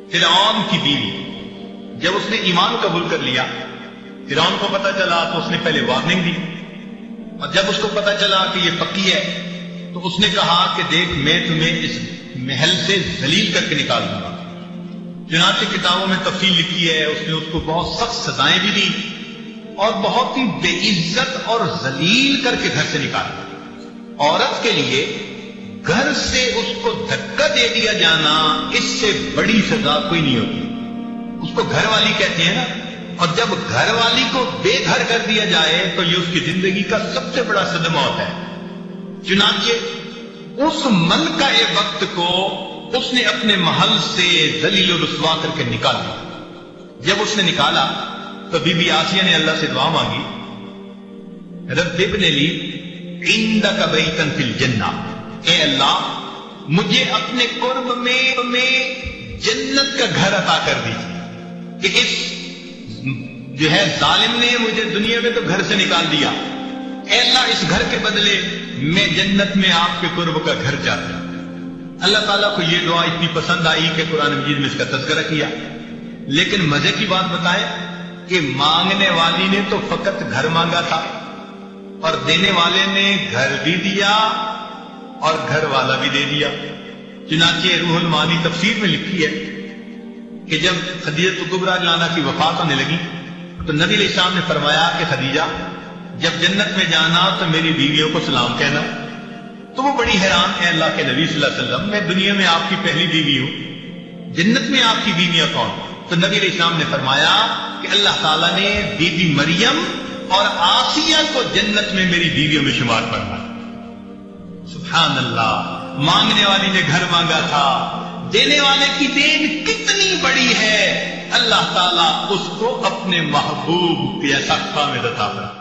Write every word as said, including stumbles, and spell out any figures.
فرعون کی بیوی جب اس نے ایمان قبول کر لیا، فرعون کو پتا چلا تو اس نے پہلے وارننگ دی، اور جب اس کو پتا چلا کہ یہ پکی ہے تو اس نے کہا کہ دیکھ میں تمہیں اس محل سے ذلیل کر کے نکال دوں گا۔ چنانچہ کتابوں میں تفصیل لکھی ہے، اس نے اس کو بہت سخت سزائیں بھی دی اور بہت ہی بے عزت اور ذلیل کر کے گھر سے نکالا۔ عورت کے لیے گھر سے اس کو دھکا دے دیا جانا اس سے بڑی سزا کوئی نہیں ہوتی۔ اس کو گھر والی کہتے ہیں نا، اور جب گھر والی کو بے گھر کر دیا جائے تو یہ اس کی زندگی کا سب سے بڑا صدمہ ہوتا ہے۔ چنانچہ اس ملکہ وقت کو اس نے اپنے محل سے ذلیل و رسوا کر کے نکال دیا۔ جب اس نے نکالا تو بی بی آسیہ نے اللہ سے دعا مانگی، رب ابن لی عندک بیتا فی الجنہ، اے اللہ مجھے اپنے قرب میں میں جنت کا گھر عطا کر دیجیے کہ اس جو ہے ظالم نے مجھے دنیا میں تو گھر سے نکال دیا، اے اللہ اس گھر کے بدلے میں جنت میں آپ کے قرب کا گھر چاہتا ہوں۔ اللہ تعالیٰ کو یہ دعا اتنی پسند آئی کہ قرآن مجید میں اس کا تذکرہ کیا۔ لیکن مزے کی بات بتائیں کہ مانگنے والی نے تو فقط گھر مانگا تھا اور دینے والے نے گھر بھی دیا اور گھر والا بھی دے دیا۔ چنانچہ روح المعانی تفسیر میں لکھی ہے کہ جب خدیجہ کبریٰ لانا کی وفات ہونے لگی تو نبی علیہ السلام نے فرمایا کہ خدیجہ جب جنت میں جانا تو میری بیویوں کو سلام کہنا۔ تو وہ بڑی حیران، اے اللہ کے نبی صلی اللہ علیہ وسلم میں دنیا میں آپ کی پہلی بیوی ہوں، جنت میں آپ کی بیویاں کون؟ تو نبی علیہ السلام نے فرمایا کہ اللہ تعالیٰ نے بی بی مریم اور آسیہ کو جنت میں میری بیویوں میں شمار فرمایا۔ سبحان اللہ، مانگنے والی نے گھر مانگا تھا، دینے والے کی دین کتنی بڑی ہے، اللہ تعالیٰ اس کو اپنے محبوب کے ایسا خامد عطا فرمایا۔